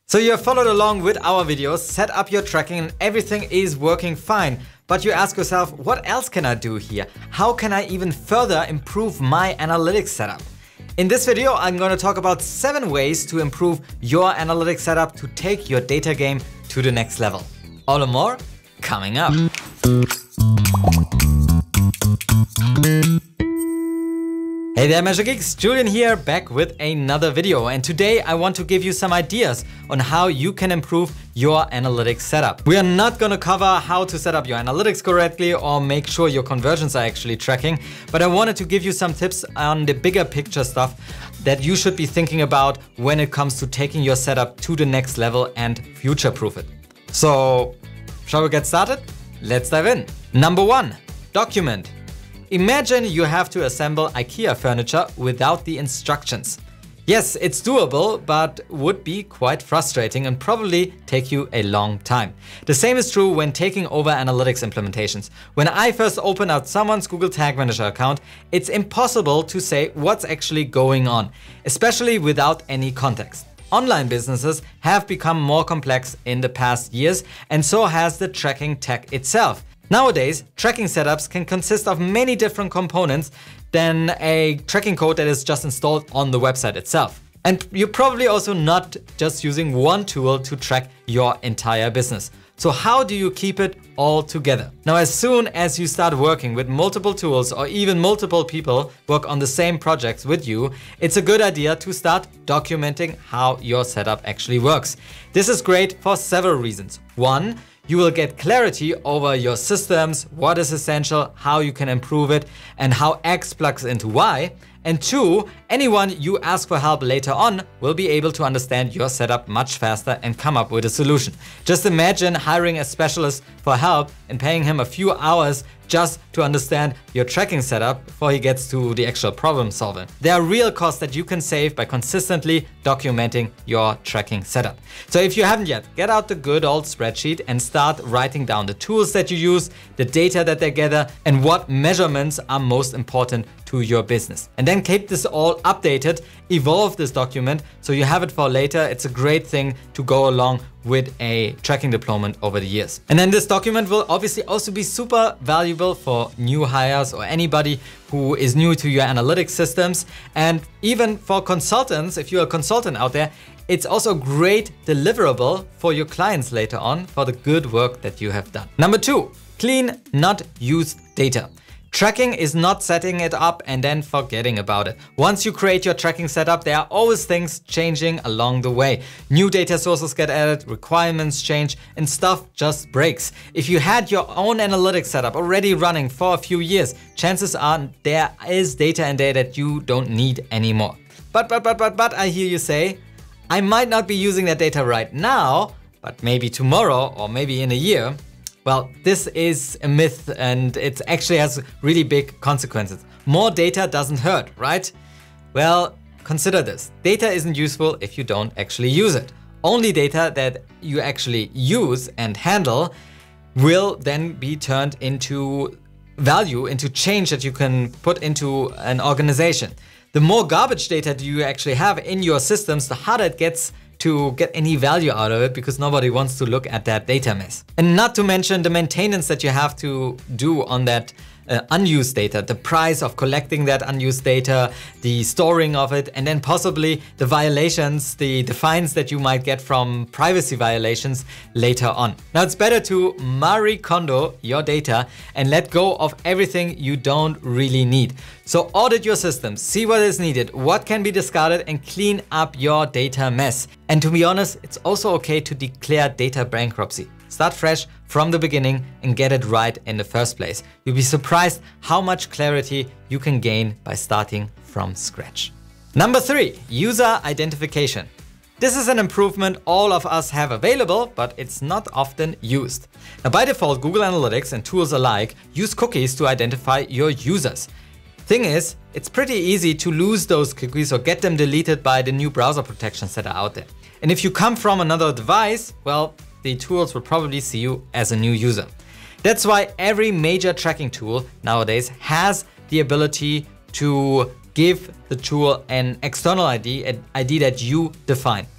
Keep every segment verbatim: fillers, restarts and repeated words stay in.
So you have followed along with our videos, set up your tracking and everything is working fine. But you ask yourself, what else can I do here? How can I even further improve my analytics setup? In this video, I'm going to talk about seven ways to improve your analytics setup to take your data game to the next level. All and more coming up. Hey there Measure Geeks, Julian here, back with another video, and today I want to give you some ideas on how you can improve your analytics setup. We are not going to cover how to set up your analytics correctly or make sure your conversions are actually tracking, but I wanted to give you some tips on the bigger picture stuff that you should be thinking about when it comes to taking your setup to the next level and future-proof it. So, shall we get started? Let's dive in. Number one, document. Imagine you have to assemble IKEA furniture without the instructions. Yes, it's doable, but would be quite frustrating and probably take you a long time. The same is true when taking over analytics implementations. When I first open up someone's Google Tag Manager account, it's impossible to say what's actually going on, especially without any context. Online businesses have become more complex in the past years, and so has the tracking tech itself. Nowadays, tracking setups can consist of many different components than a tracking code that is just installed on the website itself. And you're probably also not just using one tool to track your entire business. So how do you keep it all together? Now, as soon as you start working with multiple tools or even multiple people work on the same projects with you, it's a good idea to start documenting how your setup actually works. This is great for several reasons. One, you will get clarity over your systems, what is essential, how you can improve it, and how X plugs into Y. And two, anyone you ask for help later on will be able to understand your setup much faster and come up with a solution. Just imagine hiring a specialist for help and paying him a few hours just to understand your tracking setup before he gets to the actual problem solving. There are real costs that you can save by consistently documenting your tracking setup. So if you haven't yet, get out the good old spreadsheet and start writing down the tools that you use, the data that they gather, and what measurements are most important to your business. And then keep this all updated, evolve this document so you have it for later. It's a great thing to go along with a tracking deployment over the years. And then this document will obviously also be super valuable for new hires or anybody who is new to your analytics systems. And even for consultants, if you're a consultant out there, it's also a great deliverable for your clients later on for the good work that you have done. Number two, clean, not used data. Tracking is not setting it up and then forgetting about it. Once you create your tracking setup, there are always things changing along the way. New data sources get added, requirements change, and stuff just breaks. If you had your own analytics setup already running for a few years, chances are there is data in there that you don't need anymore. But, but, but, but, but, I hear you say, I might not be using that data right now, but maybe tomorrow or maybe in a year. Well, this is a myth and it actually has really big consequences. More data doesn't hurt, right? Well, consider this. Data isn't useful if you don't actually use it. Only data that you actually use and handle will then be turned into value, into change that you can put into an organization. The more garbage data you actually have in your systems, the harder it gets to get any value out of it because nobody wants to look at that data mess. And not to mention the maintenance that you have to do on that uh, unused data, the price of collecting that unused data, the storing of it, and then possibly the violations, the, the fines that you might get from privacy violations later on. Now it's better to Marie Kondo your data and let go of everything you don't really need. So audit your systems, see what is needed, what can be discarded, and clean up your data mess. And to be honest, it's also okay to declare data bankruptcy. Start fresh from the beginning and get it right in the first place. You'll be surprised how much clarity you can gain by starting from scratch. Number three, user identification. This is an improvement all of us have available, but it's not often used. Now, by default, Google Analytics and tools alike use cookies to identify your users. Thing is, it's pretty easy to lose those cookies or get them deleted by the new browser protections that are out there. And if you come from another device, well, the tools will probably see you as a new user. That's why every major tracking tool nowadays has the ability to give the tool an external I D, an I D that you define.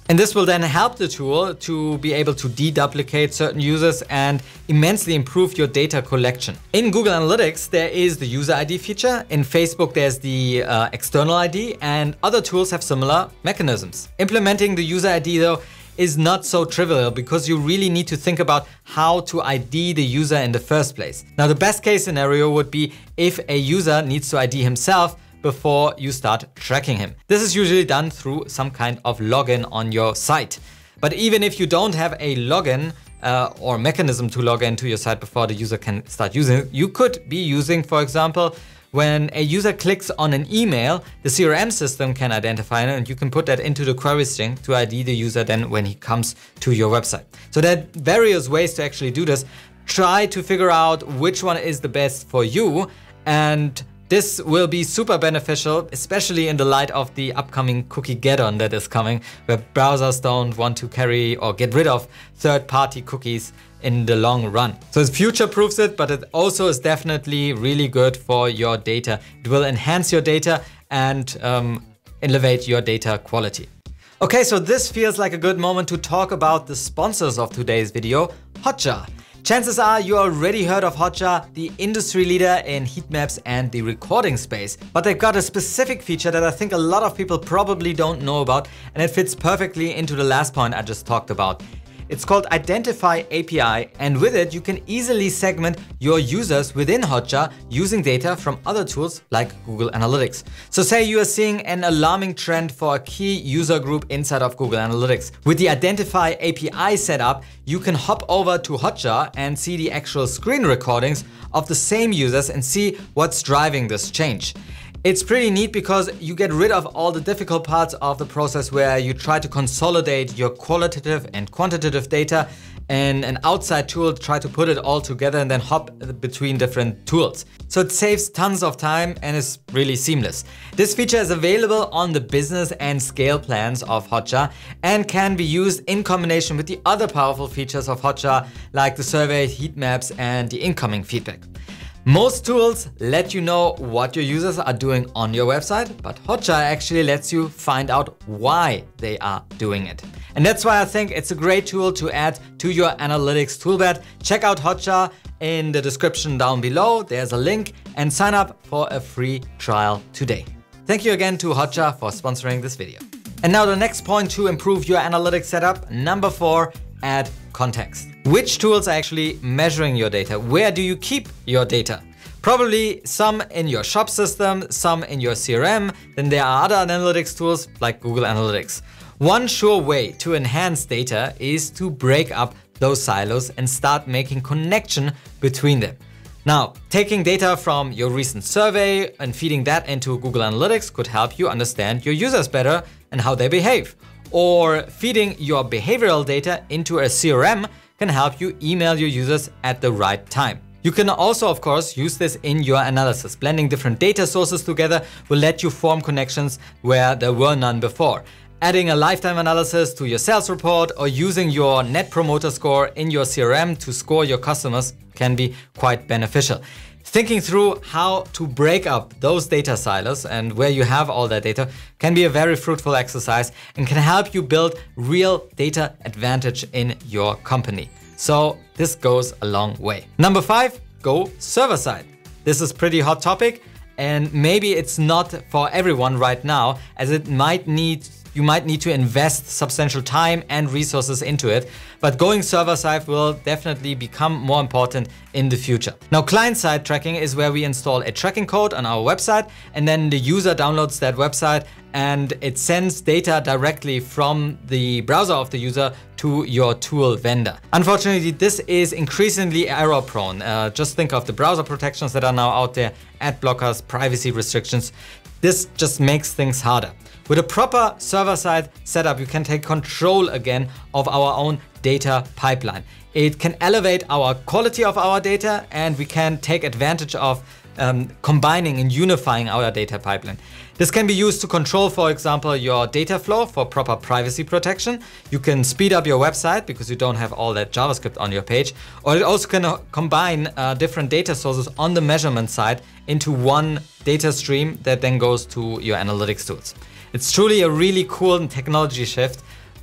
And this will then help the tool to be able to deduplicate certain users and immensely improve your data collection. In Google Analytics, there is the user I D feature. In Facebook, there's the uh, external I D, and other tools have similar mechanisms. Implementing the user I D though is not so trivial because you really need to think about how to I D the user in the first place. Now, the best case scenario would be if a user needs to I D himself before you start tracking him. This is usually done through some kind of login on your site. But even if you don't have a login uh, or mechanism to log into your site before the user can start using it, you could be using, for example, when a user clicks on an email, the C R M system can identify it and you can put that into the query string to I D the user then when he comes to your website. So there are various ways to actually do this. Try to figure out which one is the best for you, and this will be super beneficial, especially in the light of the upcoming cookie get-on that is coming, where browsers don't want to carry or get rid of third-party cookies in the long run. So it future-proofs it, but it also is definitely really good for your data. It will enhance your data and um, elevate your data quality. Okay, so this feels like a good moment to talk about the sponsors of today's video, Hotjar. Chances are you already heard of Hotjar, the industry leader in heat maps and the recording space. But they've got a specific feature that I think a lot of people probably don't know about, and it fits perfectly into the last point I just talked about. It's called Identify A P I, and with it you can easily segment your users within Hotjar using data from other tools like Google Analytics. So say you are seeing an alarming trend for a key user group inside of Google Analytics. With the Identify A P I setup, you can hop over to Hotjar and see the actual screen recordings of the same users and see what's driving this change. It's pretty neat because you get rid of all the difficult parts of the process where you try to consolidate your qualitative and quantitative data, and an outside tool try to put it all together and then hop between different tools. So it saves tons of time and is really seamless. This feature is available on the business and scale plans of Hotjar and can be used in combination with the other powerful features of Hotjar like the survey, heat maps, and the incoming feedback. Most tools let you know what your users are doing on your website, but Hotjar actually lets you find out why they are doing it. And that's why I think it's a great tool to add to your analytics toolbelt. Check out Hotjar in the description down below. There's a link, and sign up for a free trial today. Thank you again to Hotjar for sponsoring this video. And now the next point to improve your analytics setup, number four, add context. Which tools are actually measuring your data? Where do you keep your data? Probably some in your shop system, some in your C R M, then there are other analytics tools like Google Analytics. One sure way to enhance data is to break up those silos and start making connection between them. Now, taking data from your recent survey and feeding that into Google Analytics could help you understand your users better and how they behave. Or feeding your behavioral data into a C R M can help you email your users at the right time. You can also, of course, use this in your analysis. Blending different data sources together will let you form connections where there were none before. Adding a lifetime analysis to your sales report or using your Net Promoter Score in your C R M to score your customers can be quite beneficial. Thinking through how to break up those data silos and where you have all that data can be a very fruitful exercise and can help you build real data advantage in your company. So this goes a long way. Number five, go server side. This is a pretty hot topic, and maybe it's not for everyone right now, as it might need You might need to invest substantial time and resources into it, but going server-side will definitely become more important in the future. Now, client-side tracking is where we install a tracking code on our website, and then the user downloads that website and it sends data directly from the browser of the user to your tool vendor. Unfortunately, this is increasingly error-prone. Uh, just think of the browser protections that are now out there, ad blockers, privacy restrictions. This just makes things harder. With a proper server-side setup, you can take control again of our own data pipeline. It can elevate our quality of our data, and we can take advantage of um, combining and unifying our data pipeline. This can be used to control, for example, your data flow for proper privacy protection. You can speed up your website because you don't have all that JavaScript on your page. Or it also can combine uh, different data sources on the measurement side into one data stream that then goes to your analytics tools. It's truly a really cool technology shift,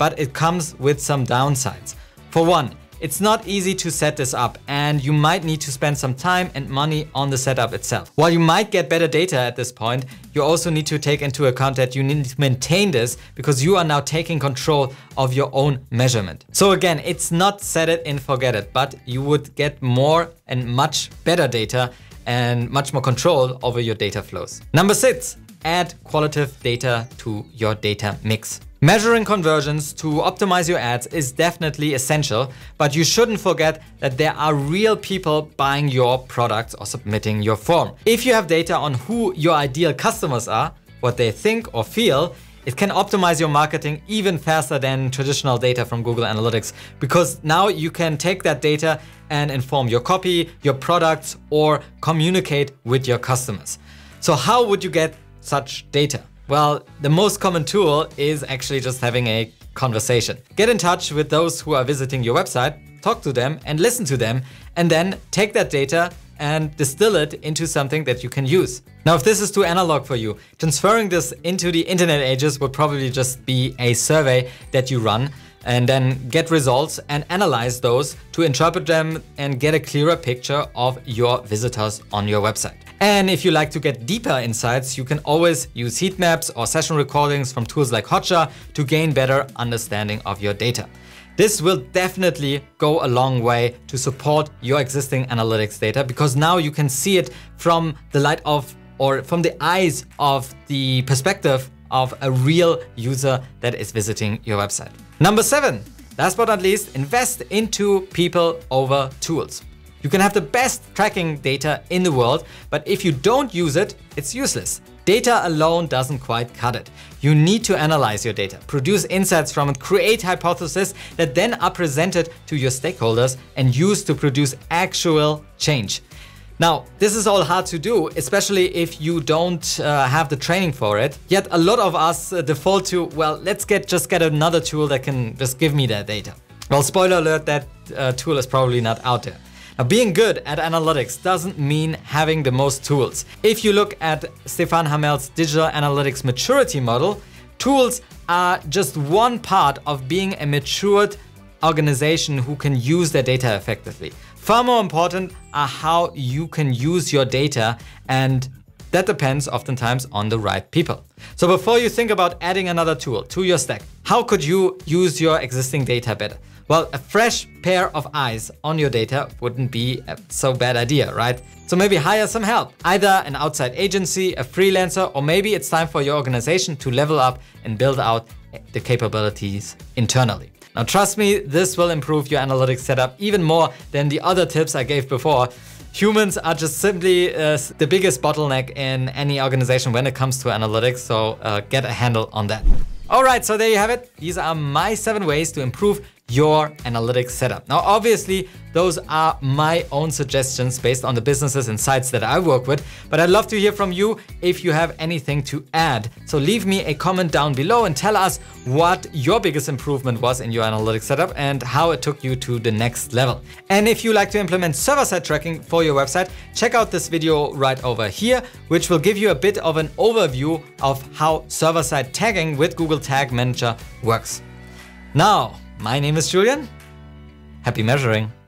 but it comes with some downsides. For one, it's not easy to set this up, and you might need to spend some time and money on the setup itself. While you might get better data at this point, you also need to take into account that you need to maintain this because you are now taking control of your own measurement. So again, it's not set it and forget it, but you would get more and much better data and much more control over your data flows. Number six, add qualitative data to your data mix. Measuring conversions to optimize your ads is definitely essential, but you shouldn't forget that there are real people buying your products or submitting your form. If you have data on who your ideal customers are, what they think or feel, it can optimize your marketing even faster than traditional data from Google Analytics, because now you can take that data and inform your copy, your products, or communicate with your customers. So how would you get such data? Well, the most common tool is actually just having a conversation. Get in touch with those who are visiting your website, talk to them and listen to them, and then take that data and distill it into something that you can use. Now, if this is too analog for you, transferring this into the internet ages would probably just be a survey that you run and then get results and analyze those to interpret them and get a clearer picture of your visitors on your website. And if you like to get deeper insights, you can always use heat maps or session recordings from tools like Hotjar to gain better understanding of your data. This will definitely go a long way to support your existing analytics data, because now you can see it from the light of, or from the eyes of the perspective of a real user that is visiting your website. Number seven, last but not least, invest into people over tools. You can have the best tracking data in the world, but if you don't use it, it's useless. Data alone doesn't quite cut it. You need to analyze your data, produce insights from it, create hypotheses that then are presented to your stakeholders and used to produce actual change. Now, this is all hard to do, especially if you don't uh, have the training for it. Yet a lot of us uh, default to, well, let's get just get another tool that can just give me that data. Well, spoiler alert, that uh, tool is probably not out there. Now, being good at analytics doesn't mean having the most tools. If you look at Stefan Hamel's digital analytics maturity model, tools are just one part of being a matured organization who can use their data effectively. Far more important are how you can use your data, and that depends oftentimes on the right people. So before you think about adding another tool to your stack, how could you use your existing data better? Well, a fresh pair of eyes on your data wouldn't be a so bad idea, right? So maybe hire some help, either an outside agency, a freelancer, or maybe it's time for your organization to level up and build out the capabilities internally. Now, trust me, this will improve your analytics setup even more than the other tips I gave before. Humans are just simply uh, the biggest bottleneck in any organization when it comes to analytics, so uh, get a handle on that. All right, so there you have it. These are my seven ways to improve your analytics setup. Now, obviously, those are my own suggestions based on the businesses and sites that I work with, but I'd love to hear from you if you have anything to add. So leave me a comment down below and tell us what your biggest improvement was in your analytics setup and how it took you to the next level. And if you like to implement server-side tracking for your website, check out this video right over here, which will give you a bit of an overview of how server-side tagging with Google Tag Manager works. Now, my name is Julian. Happy measuring.